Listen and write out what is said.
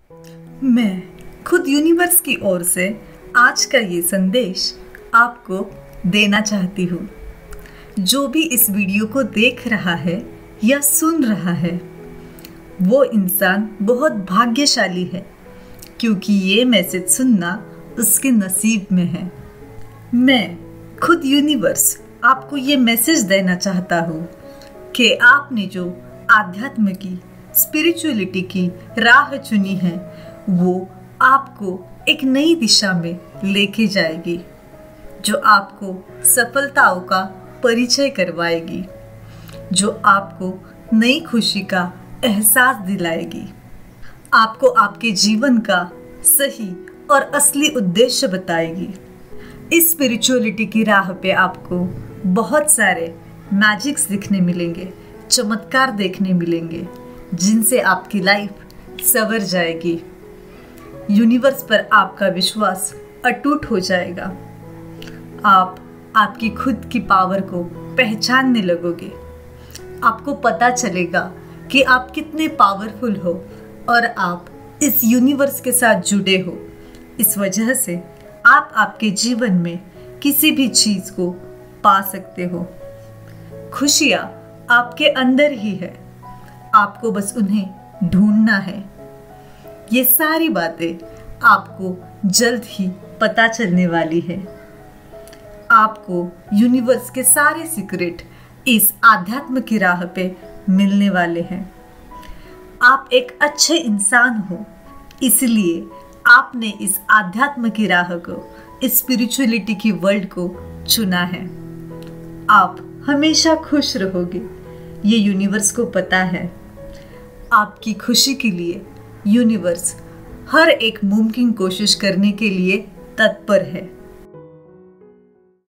मैं खुद यूनिवर्स की ओर से आज का ये संदेश आपको देना चाहती हूँ। जो भी इस वीडियो को देख रहा है या सुन रहा है, वो इंसान बहुत भाग्यशाली है, क्योंकि ये मैसेज सुनना उसके नसीब में है। मैं खुद यूनिवर्स आपको ये मैसेज देना चाहता हूँ कि आपने जो आध्यात्म की, स्पिरिचुअलिटी की राह चुनी है, वो आपको एक नई दिशा में लेके जाएगी, जो आपको सफलताओं का परिचय करवाएगी, जो आपको नई खुशी का एहसास दिलाएगी, आपको आपके जीवन का सही और असली उद्देश्य बताएगी। इस स्पिरिचुअलिटी की राह पे आपको बहुत सारे मैजिक्स दिखने मिलेंगे, चमत्कार देखने मिलेंगे, जिनसे आपकी लाइफ संवर जाएगी। यूनिवर्स पर आपका विश्वास अटूट हो जाएगा। आप आपकी खुद की पावर को पहचानने लगोगे। आपको पता चलेगा कि आप कितने पावरफुल हो और आप इस यूनिवर्स के साथ जुड़े हो। इस वजह से आप आपके जीवन में किसी भी चीज़ को पा सकते हो। खुशियाँ आपके अंदर ही है, आपको बस उन्हें ढूंढना है। ये सारी बातें आपको जल्द ही पता चलने वाली है। आपको यूनिवर्स के सारे सीक्रेट इस आध्यात्म की राह पे मिलने वाले हैं। आप एक अच्छे इंसान हो, इसलिए आपने इस आध्यात्म की राह को, इस स्पिरिचुअलिटी की वर्ल्ड को चुना है। आप हमेशा खुश रहोगे, ये यूनिवर्स को पता है। आपकी खुशी के लिए यूनिवर्स हर एक मुमकिन कोशिश करने के लिए तत्पर है।